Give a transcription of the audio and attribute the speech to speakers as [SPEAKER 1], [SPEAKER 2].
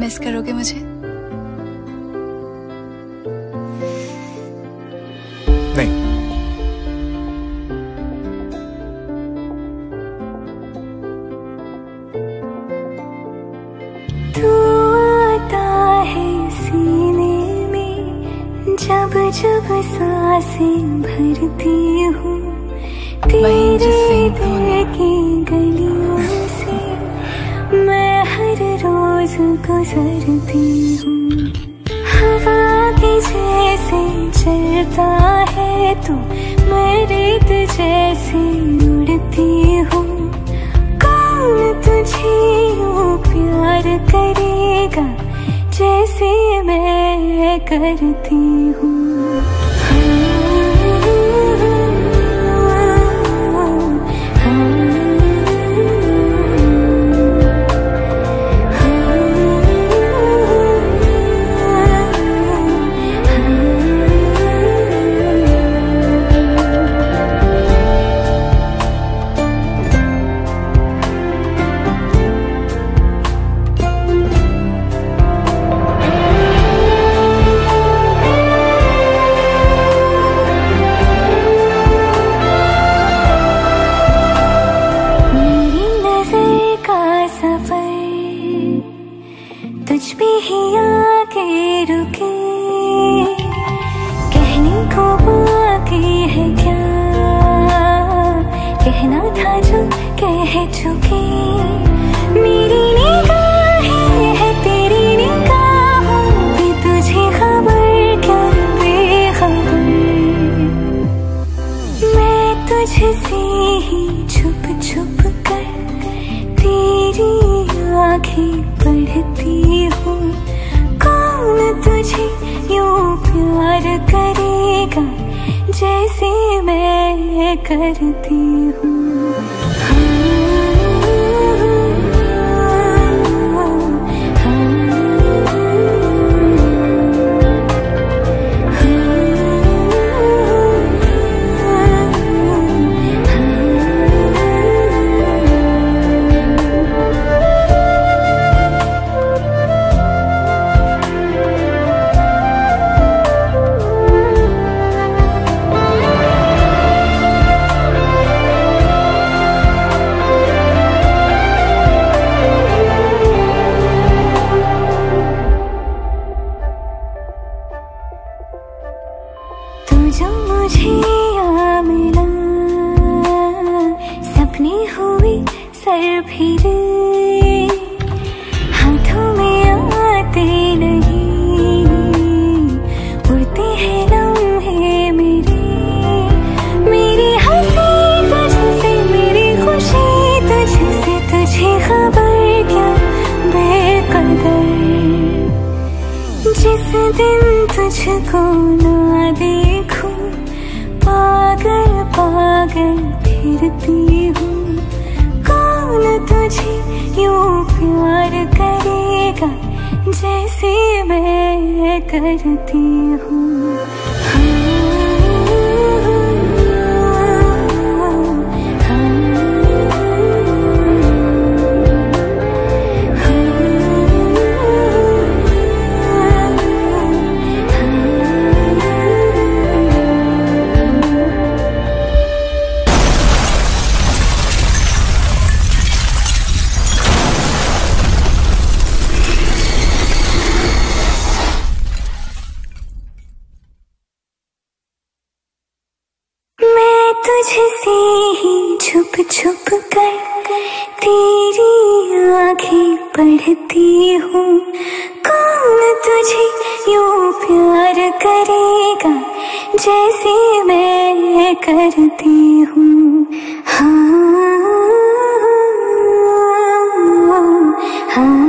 [SPEAKER 1] Miss करोगे मुझे?
[SPEAKER 2] नहीं।
[SPEAKER 3] तू आता है सीने में जब जब सांसें भरती हूँ, तेरे दिल की गलियों से मैं हर रोज गुजरती हूँ। हवा के जैसे चलता है तू, मैं रेत जैसे उड़ती हूँ। कौन तुझे यूँ प्यार करेगा जैसे मैं करती हूँ। तुझ पे ही आके रुके, कहने को बाकी है क्या, कहना था जो कह चुके। मेरी निगाहें है तेरी निगाहों पे, तुझे खबर क्या बेखबर। मैं तुझसे ही छुप छुप कर तेरी आँखें पढ़ती हूँ। कौन तुझे यूँ प्यार करेगा जैसे मैं करती हूँ। जो मुझे यहाँ मिला, सपने हुए सर फिरे, हाथों में आते नहीं, उड़ते हैं लम्हे मेरे। मेरी हंसी तुझसे, मेरी खुशी तुझसे, तुझे खबर क्या बेकदर। जिस दिन तुझको ना देखूं, पागल पागल फिरती हूँ। कौन तुझे यूँ प्यार करेगा जैसे मैं करती हूँ। तुझसे ही छुप छुप कर तेरी आँखें पढ़ती हूँ। कौन तुझे यूँ प्यार करेगा जैसे मैं करती हूँ। हाँ हाँ